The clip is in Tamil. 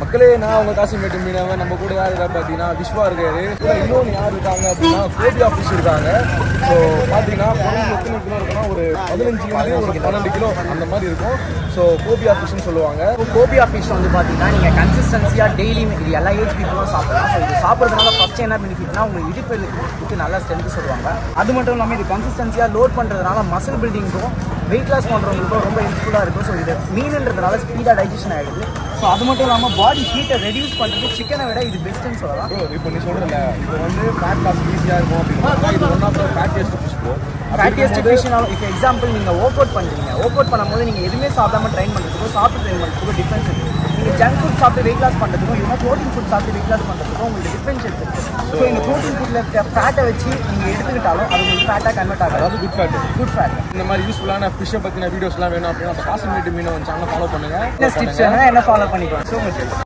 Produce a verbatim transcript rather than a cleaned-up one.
மக்களே நான் அவங்க காசிமேட்டு மீனவன். நம்ம கூட யார் இருக்கா பார்த்தீங்கன்னா விஸ்வா இருக்காரு. இன்னொன்று யார் இருக்காங்க அப்படின்னா கோபியா ஃபிஷ் இருக்காங்க. ஸோ பார்த்தீங்கன்னா குறைஞ்சு எத்தனை கிலோ இருக்குன்னா ஒரு பதினஞ்சு ஒரு பன்னெண்டு கிலோ அந்த மாதிரி இருக்கும். ஸோ கோபியா ஃபிஷ்னு சொல்லுவாங்க. கோபியா ஃபிஷ் வந்து பார்த்தீங்கன்னா நீங்கள் கன்சிஸ்டன்சியாக டெய்லி இது எல்லா ஏஜ் பீப்புளும் சாப்பிடலாம். ஸோ இது சாப்பிட்றதுனால ஃபஸ்ட் என்ன பெனிஃபிட்னா உங்களுக்கு இடுப்புக்கு நல்லா ஸ்ட்ரென்த் சொல்லுவாங்க. அது மட்டும் இல்லாமல் இது கன்சிஸ்டன்சியாக லோட் பண்ணுறதுனால மசில் பில்டிங்க்கும் வெயிட் லாஸ் பண்ணுறவங்களுக்கும் ரொம்ப ஹெல்ப்ஃபுல்லாக இருக்கும். ஸோ இது மீனுன்றதுனால ஸ்பீடாக டைஜஷன் ஆகிடுது. ஸோ அது மட்டும் இல்லாமல் பாடி ஹீட்டை ரெடியூஸ் பண்ணுறது சிக்கனை விட இது பெஸ்ட்டுன்னு சொல்லலாம். இப்போ நீ சொல்கிறல இப்போ வந்து ஃபேட் லாஸ் ஈஸியாக இருக்கும் அப்படின்னா இது one of the fattiest fish bro. Fattiest ஃபிஷ்னாலும் இப்போ எக்ஸாம்பிள் நீங்கள் ஒர்க் அவுட் பண்ணுறீங்க. ஒர்க் அவுட் பண்ணும்போது நீங்கள் எதுவுமே சாப்பிடாம ட்ரைன் பண்ணுறதுக்கும் சாப்பிட்டு ட்ரைன் பண்ணுறதுக்கும் டிஃப்ரென்ஸ் இருக்குது. நீங்கள் ஜங்க் ஃபுட் சாப்பிட்டு வெயிட் லாஸ் பண்ணுறதுக்கும் இல்லைனா ப்ரோட்டீன் ஃபுட் சாப்பிட்டு வெயிட் லாஸ் பண்ணுறதுக்கும் உங்களுக்கு டிஃப்ரென்ஸ் இருக்குது. ஸோ இந்த ப்ரோட்டீன் ஃபுட்டில் ஃபேட்டை வச்சு நீங்கள் எடுத்துக்கிட்டாலும் அது உங்களுக்கு ஃபேட்டாக கன்வெர்ட் ஆகும். அதாவது குட் ஃபேட் குட் ஃபேட். இந்த மாதிரி யூஸ்ஃபுல்லான ஃபிஷ்ஷை பற்றின வீடியோஸ்லாம் வேணும் அப்படின்னா நம்ம காசிமேட்டு மீனவன் சேனலை ஃபாலோ பண்ணுங்கள். டிப்ஸ் என்ன ஃபாலோ பண்ணிக்கோங்க. So much.